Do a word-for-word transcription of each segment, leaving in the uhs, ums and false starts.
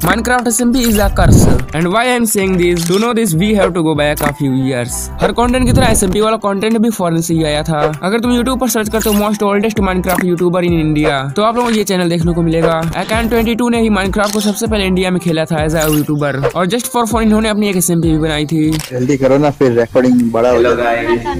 Minecraft S M P is a curse, and why I'm saying this? To know this, we have to go back a few years. हर content की तरह S M P वाला content भी foreign से ही आया था। अगर तुम YouTube पर सर्च करते हो most oldest Minecraft YouTuber in India, तो आप लोगों को ये चैनल देखने को मिलेगा। एकान ट्वेंटी टू ने ही माइनक्राफ्ट को सबसे पहले इंडिया में खेला था एज अ यूट्यूबर, और जस्ट फॉर फन इन्होंने अपनी एक S M P भी बनाई थी। जल्दी करो ना, फिर रिकॉर्डिंग बड़ा हो जाएगा।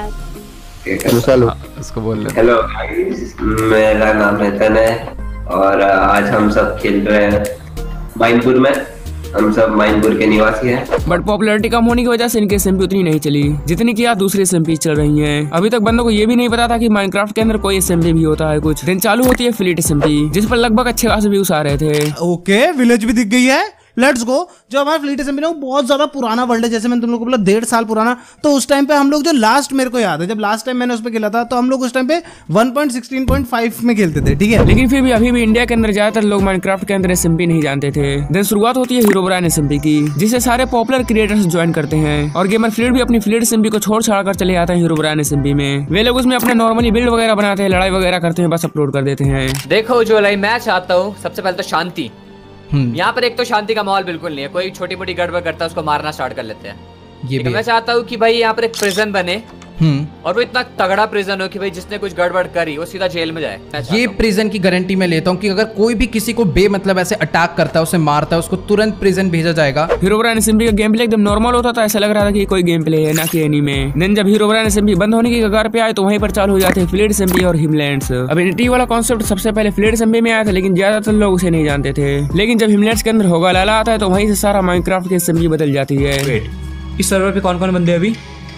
उसको बोल ले। हेलो गाइस, मेरा नाम रतन है और आज हम सब खेल रहे हैं माइनपुर में। हम सब माइनपुर के निवासी हैं। बट पॉपुलैरिटी कम होने की वजह से इनकी S M P उतनी नहीं चली जितनी की आज दूसरी S M P चल रही हैं। अभी तक बंदों को ये भी नहीं पता था कि माइनक्राफ्ट के अंदर कोई S M P भी होता है। कुछ दिन चालू होती है फ्लीट S M P, जिस पर लगभग अच्छे खासे व्यूज आ रहे थे। ओके, विलेज भी दिख गई है। Let's go. जो हमारा फ्लीट S M P ना वो बहुत ज्यादा पुराना वर्ल्ड है, जैसे मैंने तुम लोग को बोला डेढ़ साल पुराना। तो उस टाइम पे हम लोग जो लास्ट मेरे को याद है, जब लास्ट टाइम मैंने उस पे खेला था तो हम लोग उस टाइम पे one point sixteen point five में खेलते थे, ठीक है। लेकिन फिर भी अभी भी इंडिया के अंदर ज्यादातर लोग माइनक्राफ्ट के अंदर S M P नहीं जानते थे। देन शुरुआत होती है हीरोब्राइन S M P की, जिसे सारे पॉपुलर क्रिएटर्स ज्वाइन करते हैं, और गेमर फ्लीट भी अपनी फ्लीट S M P को छोड़ छाड़ कर चले जाते हैं हीरोब्राइन S M P में। वे लोग उसमें अपने नॉर्मली बिल्ड वगैरह बनाते हैं, लड़ाई वगैरह करते हैं, बस अपलोड कर देते हैं। देखो जो मैं चाहता हूँ सबसे पहले तो शांति। यहाँ पर एक तो शांति का माहौल बिल्कुल नहीं है। कोई छोटी मोटी गड़बड़ करता है उसको मारना स्टार्ट कर लेते हैं। ये भी मैं चाहता हूँ कि भाई यहाँ पर एक प्रिजन बने, और वो इतना तगड़ा प्रिजन हो कि भाई जिसने कुछ गड़बड़ करी वो सीधा जेल में जाए। ये प्रिजन की गारंटी मैं लेता हूँ कि अगर कोई भी किसी को बेमतलब ऐसे अटैक करता है, उसे मारता है, उसको तुरंत प्रिजन भेजा जाएगा। हीरोब्राइन S M P का गेम प्ले एकदम नॉर्मल होता था, ऐसा लग रहा था कि कोई गेम प्ले है ना कि एनीमे। देन जब हीरोब्राइन S M P बंद होने की कगार पे आए तो वहीं पर चालू हो जाते हैं फ्लीट S M P और हिमलैंड्स। अब एनटी वाला कॉन्सेप्ट सबसे पहले फ्लीट S M P में आया था, लेकिन ज्यादातर लोग उसे नहीं जानते थे। लेकिन जब हिमलैंड्स के अंदर होगा लाला आता है तो वहीं से सारा माइनक्राफ्ट की S M P बदल जाती है। इस सर्वर पे कौन कौन बंदे अभी?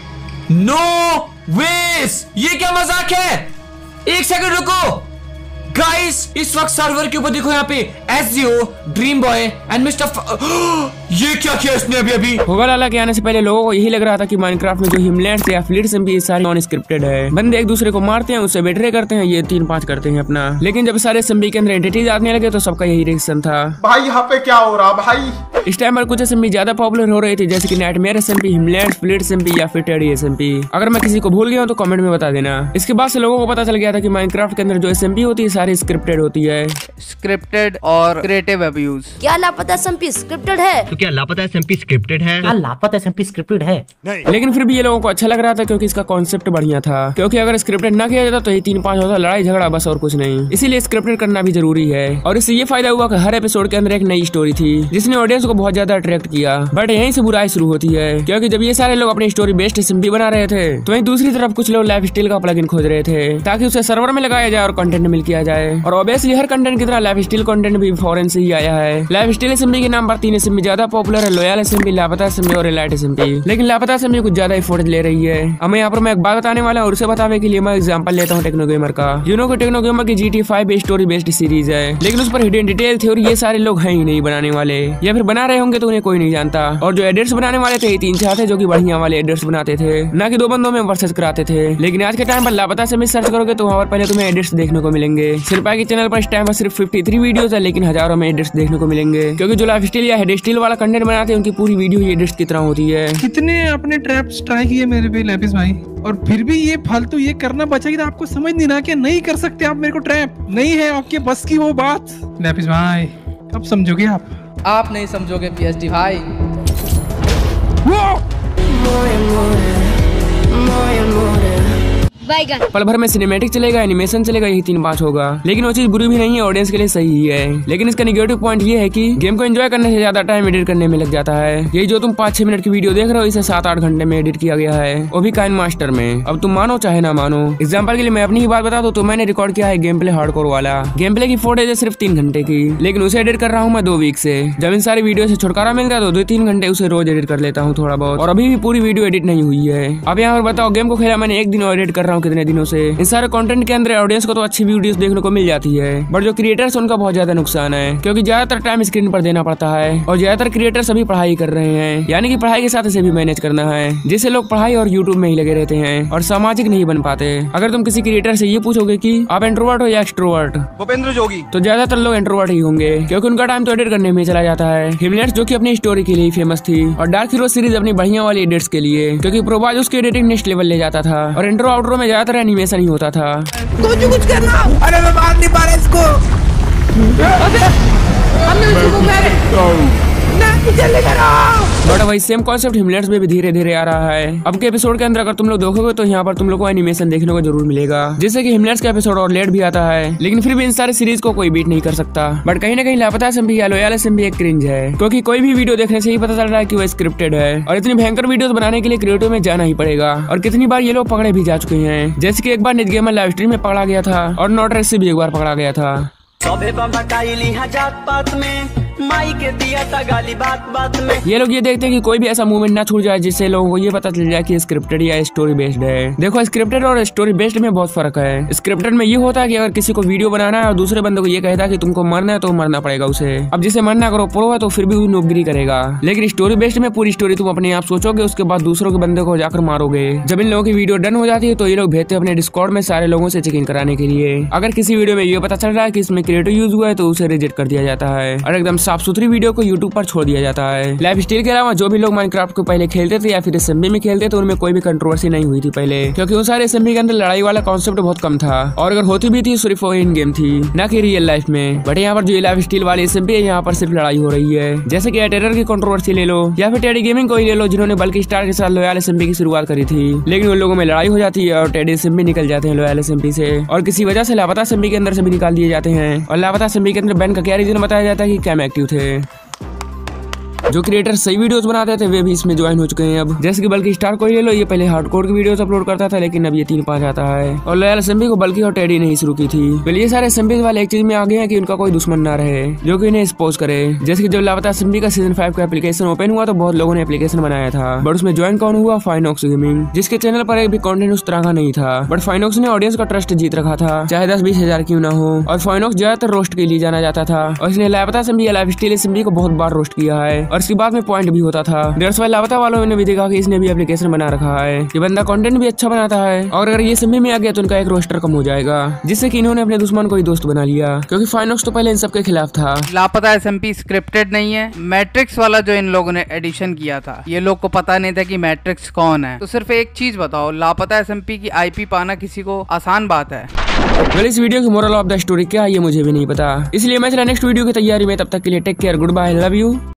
नो वेस, ये क्या मजाक है? एक सेकंड रुको गाइस, इस वक्त सर्वर के ऊपर देखो यहाँ पे SGO, Dream boy and mister ये क्या किया इसने अभी अभी? होगा लाला के आने से पहले लोगों को यही लग रहा था कि माइनक्राफ्ट में जो हिमलैंड्स या फ्लीट S M P सारी नॉन स्क्रिप्टेड है। बंदे एक दूसरे को मारते हैं, उससे बेटरे करते हैं, ये तीन पांच करते हैं अपना। लेकिन जब सारे S M P के अंदर एंटिटीज आने लगे तो सबका यही रिएक्शन था, भाई यहाँ पे क्या हो रहा भाई। इस टाइम पर कुछ S M P ज्यादा पॉपुलर हो रही थी, जैसे कि nightmare S M P, Himlands, fleet S M P या फिर टेडी S M P। अगर मैं किसी को भूल गया हूँ तो कमेंट में बता देना। इसके बाद से लोगों को पता चल गया था कि माइनक्राफ्ट के अंदर जो S M P होती है सारी स्क्रिप्टेड होती है। स्क्रिप्टेड और क्रिएटिव अब्यूज। क्या लापता S M P स्क्रिप्टेड है? तो क्या लापता S M P स्क्रिप्टेड है? क्या लापता S M P स्क्रिप्टेड है? लेकिन फिर भी ये लोगों को अच्छा लग रहा था क्योंकि इसका कॉन्सेप्ट बढ़िया था। क्योंकि अगर स्क्रिप्टेड ना किया जाता तो ये तीन पांच होता लड़ाई झगड़ा बस और कुछ नहीं। इसीलिए स्क्रिप्टेड करना भी जरूरी है, और इससे ये फायदा हुआ कि हर एपिसोड के अंदर एक नई स्टोरी थी जिसने ऑडियंस को बहुत ज्यादा अट्रैक्ट किया। बट यहीं से बुराई शुरू होती है, क्योंकि जब ये सारे लोग अपनी story based S M P बना रहे थे तो वहीं दूसरी तरफ कुछ लोग लाइफ स्टाइल का प्लगइन खोज रहे थे ताकि उसे सर्वर में लगाया जाए और कंटेंट मिल किया जाए। और ऑब्वियसली हर कंटेंट की तरह लाइफ स्टाइल कंटेंट भी फॉरेन से ही आया है। Life style S M P के नाम पर तीन S M P ज्यादा पॉपुलर है, loyal S M P, Lapata S M P और एलाइट S M P। लेकिन लापता S M P कुछ ज्यादा एफर्ट ले रही है। अब मैं यहाँ पर मैं एक बात बताने वाला हूँ, और उसे बताने के लिए मैं एग्जांपल लेता हूँ टेक्नो गेमर का। यू नो टेक्नो गेमर की G T A five story based series है, लेकिन उस पर हिडन डिटेल थे और ये सारे लोग हैं ही नहीं बनाने वाले, या फिर बना रहे होंगे तो उन्हें कोई नहीं जानता। और जो एडिट्स बनाने वाले थे तीन चार थे जो कि बढ़िया वाले एडिट्स बनाते थे, ना कि दो बंदों में वर्सेस कराते थे। लेकिन आज के टाइम पर लापता S M P सर्च करोगे तो वहाँ पर पहले तुम्हें एडिट्स देखने को मिलेंगे। सिर्फ के चैनल पर इस टाइम पर सिर्फ फिफ्टी थ्री वीडियोस है, लेकिन हजारों में एडिट्स देखने को मिलेंगे, क्योंकि जो लाइफ स्टाइल या हेड स्टाइल वाला कंटेंट बनाते हैं उनकी पूरी वीडियो ही एडिट्स की तरह होती है। कितने अपने ट्रैप्स ट्राई किए मेरे पे लैपिस भाई, और फिर भी ये फालतू ये करना बचा कि आपको समझ नहीं रहा कि नहीं कर सकते आप मेरे को ट्रैप, नहीं है आपके बस की वो बात। लैपिस भाई कब समझोगे आप? आप नहीं समझोगे P S D भाई। पल भर में सिनेमैटिक चलेगा, एनिमेशन चलेगा, यही तीन पाँच होगा। लेकिन वो चीज बुरी भी नहीं है, ऑडियंस के लिए सही ही है। लेकिन इसका नेगेटिव पॉइंट ये है कि गेम को एंजॉय करने से ज्यादा टाइम एडिट करने में लग जाता है। यही जो तुम पाँच छह मिनट की वीडियो देख रहे हो इसे सात आठ घंटे में एडिट किया गया है, वो भी काइन मास्टर में। अब तुम मानो चाहे ना मानो। एग्जाम्पल के लिए मैं अपनी ही बात बता दूं तो मैंने रिकॉर्ड किया है गेम प्ले हार्डकोर वाला। गेम प्ले की फुटेज है सिर्फ तीन घंटे की, लेकिन उसे एडिट कर रहा हूँ मैं दो वीक से। जब इन सारी वीडियो से छुटकारा मिलता है तो दो तीन घंटे उसे रोज एडिट कर लेता हूँ थोड़ा बहुत, और अभी भी पूरी वीडियो एडिट नहीं हुई है। अब यहाँ पर बताओ गेम को खेला मैंने एक दिन और एडिट कर रहा हूँ कितने दिनों से। इन सारे कंटेंट के अंदर ऑडियंस को तो अच्छी वीडियोस देखने को मिल जाती है, बट जो क्रिएटर्स उनका बहुत ज्यादा नुकसान है, क्योंकि ज्यादातर टाइम स्क्रीन पर देना पड़ता है। और ज्यादातर क्रिएटर्स अभी पढ़ाई कर रहे हैं, यानी कि पढ़ाई के साथ इसे भी मैनेज करना है, जिससे लोग पढ़ाई और यूट्यूब में ही लगे रहते हैं और सामाजिक नहीं बन पाते। अगर तुम किसी क्रिएटर से ये पूछोगे कि आप इंट्रोवर्ट हो या एक्सट्रोवर्ट, भूपेंद्र जोगी, तो ज्यादातर लोग इंट्रोवर्ट ही होंगे, क्योंकि उनका टाइम तो एडिट करने में चला जाता है। हिमलैंड्स जो कि अपनी स्टोरी के लिए फेमस थी, और डार्क हीरो सीरीज अपनी बढ़िया वाली एडिट्स के लिए, क्योंकि प्रोबाज उसकी एडिटिंग नेक्स्ट लेवल ले जाता था, और इंट्रो आउट्रो में ज्यादातर एनिमेशन ही होता था। कुछ कुछ करना। अरे मैं बात नहीं पा रहा इसको। बट वही सेम कॉन्सेप्ट हिमलैंड्स में भी धीरे धीरे आ रहा है। अब के एपिसोड के अंदर अगर तुम लोग देखोगे तो यहाँ पर तुम लोग को एनिमेशन देखने को जरूर मिलेगा, जिससे कि हिमलैंड्स का एपिसोड और लेट भी आता है, लेकिन फिर भी इन सारे सीरीज को कोई बीट नहीं कर सकता। बट कहीं ना कहीं लापता एसएमपी या लॉयल एसएमपी एक क्रिंज है, क्योंकि कोई भी वीडियो देखने से ही पता चल रहा है कि वो स्क्रिप्टेड है और इतनी भयंकर वीडियोस बनाने के लिए क्रिएटिव में जाना ही पड़ेगा। और कितनी बार ये लोग पकड़े भी जा चुके हैं, जैसे कि एक बार निज गेमर लाइव स्ट्रीम में पकड़ा गया था और नॉट रेस से भी एक बार पकड़ा गया था। माई के दिया था गाली बात बात में। ये लोग ये देखते हैं कि कोई भी ऐसा मूवमेंट ना छूट जाए जिससे लोगों को ये पता चल जाए कि स्क्रिप्टेड या स्टोरी बेस्ड है। देखो स्क्रिप्टेड और स्टोरी बेस्ड में बहुत फर्क है। स्क्रिप्टेड में ये होता है कि अगर किसी को वीडियो बनाना है और दूसरे बंदे को ये कहता है कि तुमको मरना है तो मरना पड़ेगा उसे। अब जिसे मरना करो प्रो है तो फिर भी वो नौकरी करेगा, लेकिन स्टोरी बेस्ड में पूरी स्टोरी तुम अपने आप सोचोगे, उसके बाद दूसरों के बंदे को जाकर मारोगे। जब इन लोगों की वीडियो डन हो जाती है तो ये लोग भेजते हैं अपने डिस्कॉर्ड में सारे लोगों से चेकिंग कराने के लिए। अगर किसी वीडियो में ये पता चल रहा है कि इसमें क्रिएटिव यूज हुआ है तो उसे रिजेक्ट कर दिया जाता है और एकदम साफ सुथरी वीडियो को यूट्यूब पर छोड़ दिया जाता है। लाइफ स्टाइल के अलावा जो भी लोग माइनक्राफ्ट को पहले खेलते थे या फिर एसएमबी में खेलते थे उनमें कोई भी कंट्रोवर्सी नहीं हुई थी पहले, क्योंकि उन सारे एसएमबी के अंदर लड़ाई वाला कॉन्सेप्ट बहुत कम था और अगर होती भी थी सिर्फ वो इन गेम थी, ना कि रियल लाइफ में। बट यहाँ पर जो लाइफ स्टाइल वाली एसएमबी है यहाँ पर सिर्फ लड़ाई हो रही है, जैसे कि टेरर की कंट्रोवर्सी ले लो या फिर टेडी गेमिंग को ही ले लो, जिन्होंने बल्कि स्टार के साथ लॉयल एसएमबी की शुरुआत करी थी, लेकिन उन लोगों में लड़ाई हो जाती है और टेडी एसएमबी निकल जाते हैं लॉयल एसएमबी से और किसी वजह से लापता एसएमबी के अंदर से भी निकाल दिए जाते हैं। और लापता एसएमबी के अंदर बैन का क्या रीजन बताया जाता है कि कैम एक्टिव थे। जो क्रिएटर सही वीडियोस बनाते थे वे भी इसमें ज्वाइन हो चुके हैं अब, जैसे कि बल्कि स्टार को ही ले लो, ये पहले हार्डकोर की वीडियोस अपलोड करता था लेकिन अब ये तीन पाँच आता है। और लॉयल एसएमबी को बल्कि और टेडी ने ही शुरू की थी। पहले ये सारे एसएमबी वाले एक चीज में आ गए हैं कि उनका कोई दुश्मन ना रहे जो कि इन्हें एक्सपोज करे। जैसे कि जब लापता एसएमबी का सीजन फाइव का एप्लीकेशन ओपन हुआ तो बहुत लोगों ने एप्लीकेशन बनाया था, बट उसमें ज्वाइन कौन हुआ? फाइनॉक्स गेमिंग, जिसके चैनल पर एक भी कंटेंट उस तरह का नहीं था, बट फाइनॉक्स ने ऑडियंस का ट्रस्ट जीत रखा था, चाहे दस बीस हजार क्यों ना हो। और फाइनॉक्स ज्यादातर रोस्ट के लिए जाना जाता था और इसने लापता एसएमबी या लाइफ स्टाइल एसएमबी को बहुत बार रोस्ट किया है और इसके बाद में पॉइंट भी होता था। डेढ़ सौ लापता वालों ने भी देखा कि इसने भी एप्लीकेशन बना रखा है, ये बंदा कंटेंट भी अच्छा बनाता है और अगर ये एसएमबी में आ गया तो उनका एक रोस्टर कम हो जाएगा, जिससे कि इन्होंने अपने दुश्मन को ही दोस्त बना लिया, क्योंकि फाइनॉक्स तो पहले इन सब के खिलाफ था। लापता एसएमपी स्क्रिप्टेड नहीं है, मैट्रिक्स वाला जो इन लोगों ने एडिशन किया था, ये लोग को पता नहीं था कि मैट्रिक्स कौन है। तो सिर्फ एक चीज बताओ, लापता एसएमपी की आईपी पाना किसी को आसान बात है? वेल इस वीडियो की मोरल ऑफ द स्टोरी क्या है ये मुझे भी नहीं पता, इसलिए मैं चला नेक्स्ट वीडियो की तैयारी में। तब तक के लिए take care, goodbye, love you.